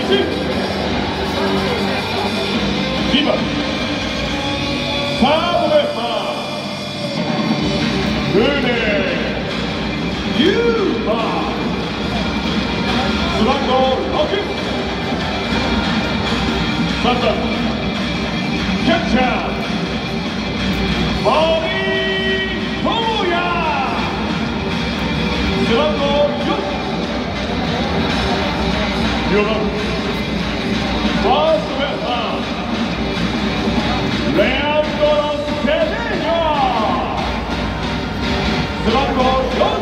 2番サードベースマン宗優馬、背番号6、3番キャッチャー森友哉、背番号4、4番ファーストベースマンレアンドロス・ペテーニョ、背番号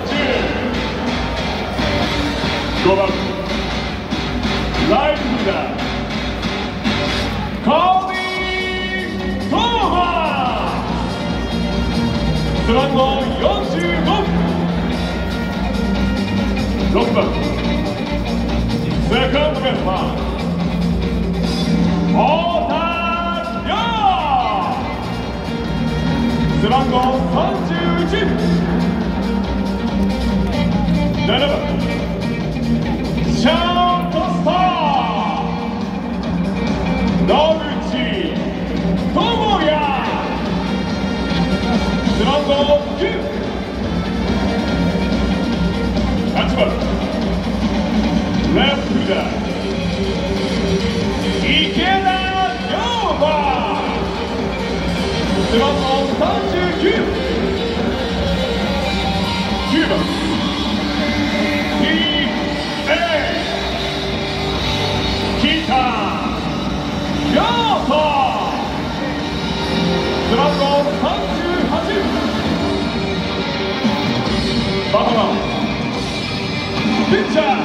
40、5番ライトフィルダーコービー・トーマー、背番号45、6番セカンドベースマン太田亮、背番号31、7番シャートスター野口智也、背番号9、8番レフトフィルダー池田亮馬、背番号39、9番北亮斗、背番号38、バトラーピッチャー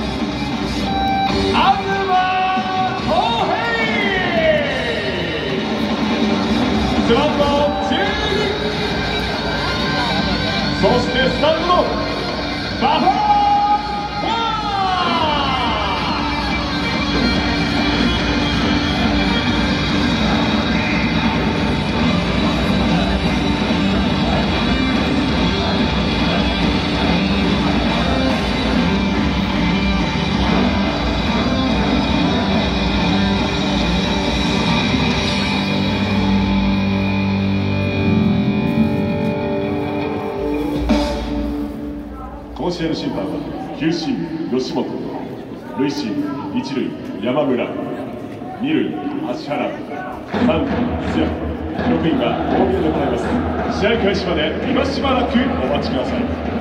東康平、背番号12、そしてスタンドのバファーこの試合の審判は球審吉本、塁審一塁山村、二塁芦原、三塁津山、6位が大宮で行います。試合開始まで今しばらくお待ちください。